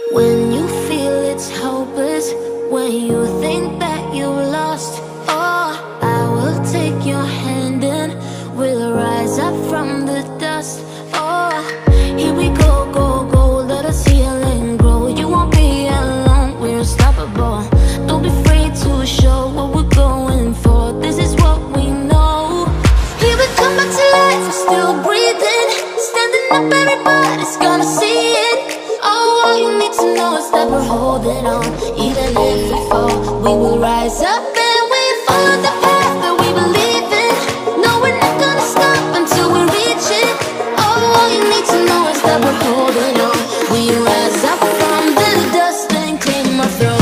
When you feel it's hopeless, when you think that you lost, oh, I will take your hand and we'll rise up from the dust. Oh, here we go, go, go, let us heal and grow. You won't be alone, we're unstoppable. Don't be afraid to show what we're going for. This is what we know. Here we come back to life, we're still breathing. Standing up, everybody's gonna see it. Oh, all you need to know is that we're holding on. Even if we fall, we will rise up and we follow the path that we believe in. No, we're not gonna stop until we reach it. Oh, all you need to know is that we're holding on. We rise up from the dust and claim our throne.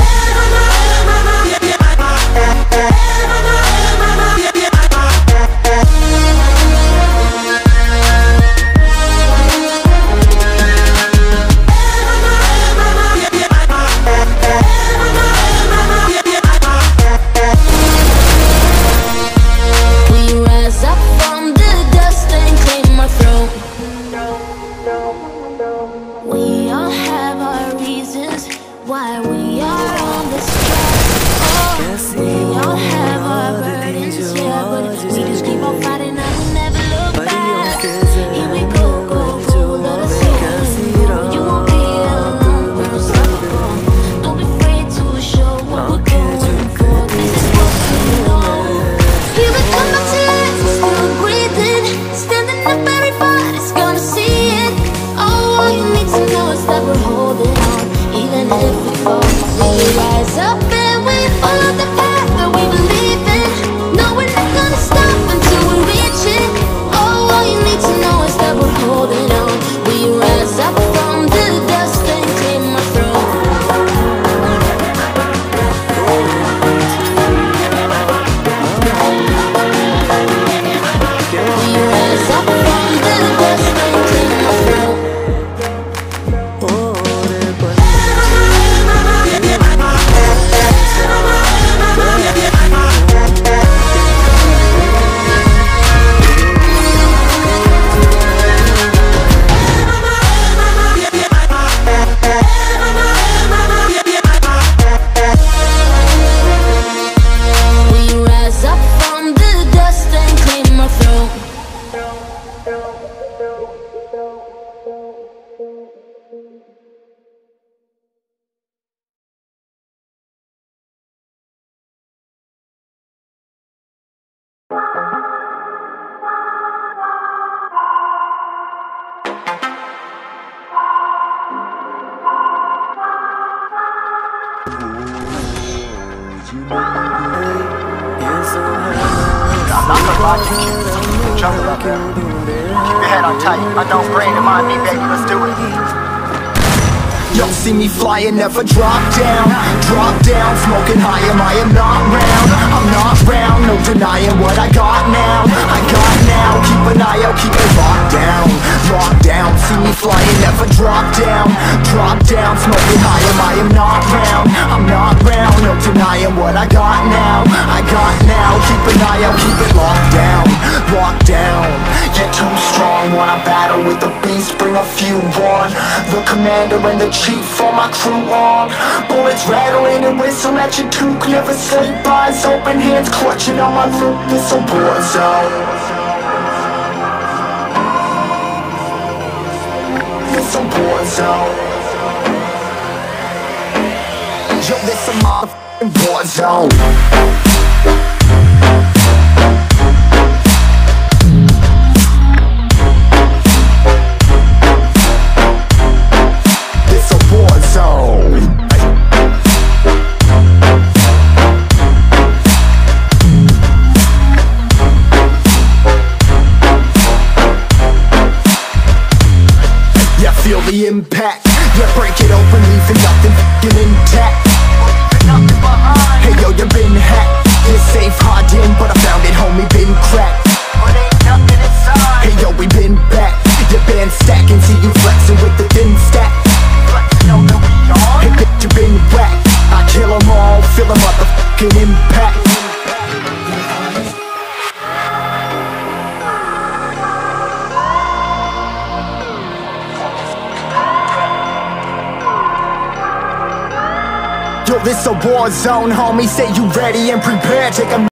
We all have our reasons why we are on this track. Oh, we all have our burdens, yeah, but we just keep on fighting and we never look back. Here we go, go, go, let us go. You won't be alone, we're unstoppable. Don't be afraid to show what we're going for. This is what we know. Here we come back to life, we're still breathing. Standing up, everybody's gonna see it. Oh, all you need to know is that we're holding on. Even if we fall, we rise up and we follow the path that we believe in. No, we're not gonna stop until we reach it. Oh, all you need to know is that we're holding on. We rise up from the dust and claim our throne. We rise up from the dust and claim our throne. We rise up from the dust and claim our throne. I'm not gonna lie to you, it's some jungle out there. Keep your head on tight. Unknown brain and mind me, baby, let's do it. You'll see me flying, never drop down. Drop down, smoking high, I am not round. I'm not round, no denying what I got now. I got now, keep an eye out, keep it locked down. Locked down, see me flying, never drop down. Drop down, smoking high, I am not round. I'm not round, no denying what I got now. I got now, keep an eye out, keep it locked down. Locked down, you're too strong. Wanna battle with the beast, bring a few on. The commander and the chief for my crew on. Bullets rattling and whistle at your toque. Never sleep, eyes open, hands clutching on my loop. This a war zone. This a war zone. Yo, this a motherfucking war zone. Feel the impact, yeah, break it open, leaving nothing f***ing intact. Hey yo, you been hacked, you're safe, hard in, but I found it, homie, been cracked. Hey yo, we been back, your band stacking, see you flexing with the thin stack. Hey bitch, you been whacked, I kill them all, feel a motherfucking impact. Yo, this a war zone, homie. Say you ready and prepared. Take a